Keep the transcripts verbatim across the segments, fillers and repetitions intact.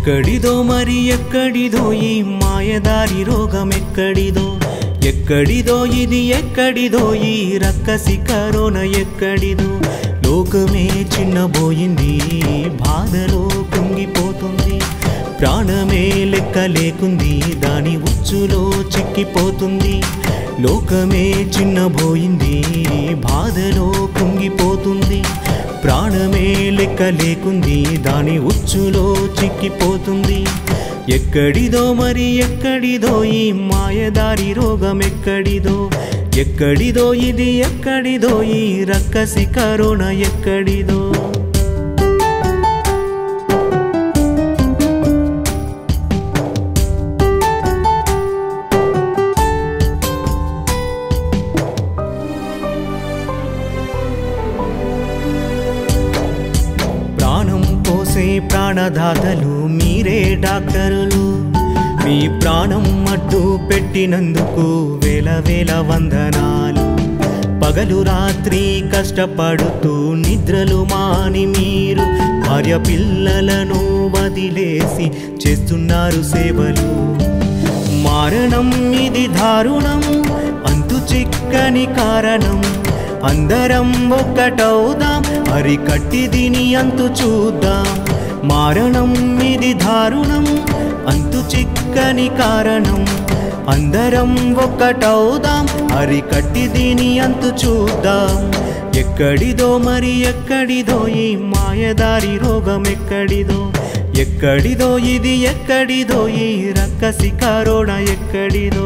ఎక్కడిదో మరి ఎక్కడిదో ఈ మాయదారి రోగం ఎక్కడిదో ఎక్కడిదో ఇది ఎక్కడిదో ఈ రక్కసి కరోనా ఎక్కడిదో లోకమే చిన్నబోయింది బాధలో కుంగిపోతుంది ప్రాణమే లెక్క లేకుంది దాని ఉచ్చులో చిక్కిపోతుంది లోకమే చిన్నబోయింది బాధలో కుంగిపోతుంది ప్రాణమే లెక్క లేకుంది దాని ఉచ్చులో చిక్కిపోతుంది ఎక్కడిదో మరి ఎక్కడిదో ఈ మాయదారి రోగం ఎక్కడిదో ఎక్కడిదో ఇది ఎక్కడిదో ఈ రక్కసి కరోనా ఎక్కడిదో ప్రాణదాతలు మీరే డాక్టరులు మీ ప్రాణం అడ్డు పెట్టినందుకు వేల వేల వందనాలు పగలు రాత్రి కష్టపడుతూ నిద్రలు మాని మీరు భార్య పిల్లలను వదిలేసి చేస్తున్నారు సేవలు మారణం ఇది దారుణం అంతు చిక్కని కారణం అందరం ఒక్కటవుదాం అరికట్టి దీని అంతు చూద్దాం మారణం ఇది దారుణం అంతు చిక్కని కారణం అందరం ఒక్కటవుదాం అరికట్టి దీని అంతు చూద్దాం ఎక్కడిదో మరి ఎక్కడిదో ఈ మాయదారి రోగం ఎక్కడిదో ఎక్కడిదో ఇది ఎక్కడిదో ఈ రక్కసి కరోనా ఎక్కడిదో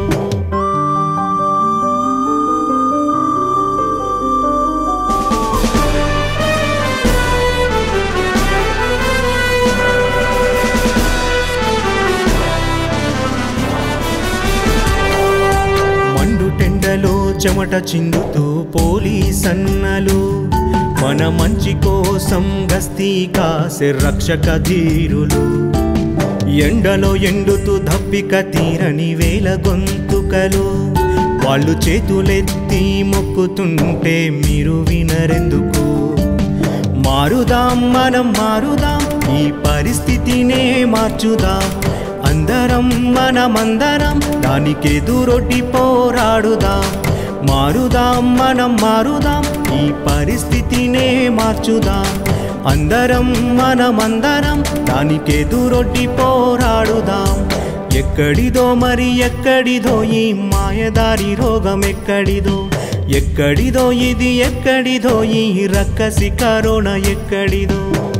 చెమట చిందుతూ పోలీస్ అన్నలు మన మంచి కోసం గస్తీ కాసే రక్షక ధీరులు ఎండలో ఎండుతూ దప్పిక తీరని వేల గొంతుకలు వాళ్ళు చేతులెత్తి మొక్కుతుంటే మీరు వినరెందుకు మారుదాం మనం మారుదాం ఈ పరిస్థితినే మార్చుదాం అందరం మనమందరం దానికెదురొడ్డి పోరాడుదాం మారుదాం మనం మారుదాం ఈ పరిస్థితినే మార్చుదాం అందరం మనమందరం దానికెదురొడ్డి పోరాడుదాం ఎక్కడిదో మరి ఎక్కడిదో ఈ మాయదారి రోగం ఎక్కడిదో ఎక్కడిదో ఇది ఎక్కడిదో ఈ రక్కసి కరోనా ఎక్కడిదో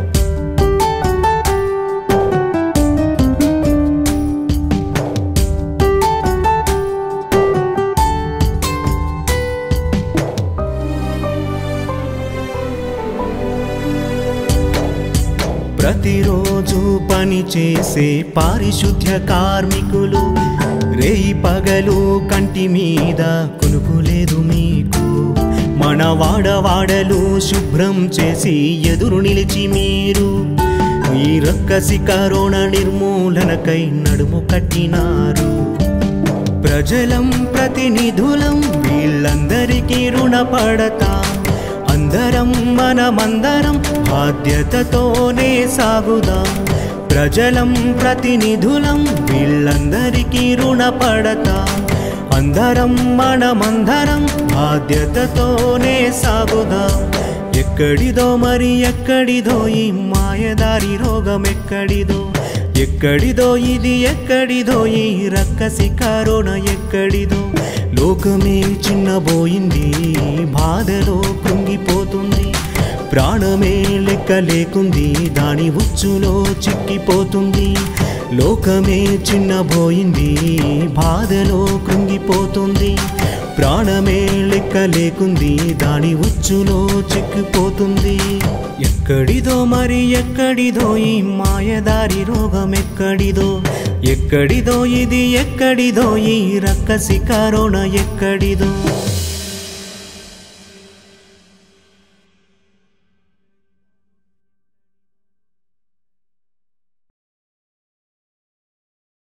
ప్రతిరోజు పని చేసే పారిశుద్ధ్య కార్మికులు రేయి పగలు కంటి మీద కునుకు లేదు మీకు మన వాడవాడలు శుభ్రం చేసి ఎదురు నిలిచి మీరు ఈ రక్కసి కరోనా నిర్మూలనకై నడుము కట్టినారు ప్రజలం ప్రతినిధులం వీళ్ళందరికీ రుణపడతాం అందరం మనమందరం బాధ్యతతోనే సాగుదాం ప్రజలం ప్రతినిధులం వీళ్ళందరికీ రుణపడతాం అందరం మనమందరం బాధ్యతతోనే సాగుదాం ఎక్కడిదో మరి ఎక్కడిదో ఈ మాయదారి రోగం ఎక్కడిదో ఎక్కడిదో ఇది ఎక్కడిదో ఈ రక్కసి కరోనా ఎక్కడిదో లోకమే చిన్నబోయింది బాధలో కుంగిపోతుంది ప్రాణమే లెక్క లేకుంది దాని ఉచ్చులో చిక్కిపోతుంది లోకమే చిన్నబోయింది బాధలో కృంగిపోతుంది ప్రాణమే లెక్క లేకుంది దాని ఉచ్చులో చిక్కిపోతుంది ఎక్కడిదో మరి ఎక్కడిదో ఈ మాయదారి రోగం ఎక్కడిదో ఎక్కడిదో ఇది ఎక్కడిదో ఈ రక్కసి కరోనా ఎక్కడిదో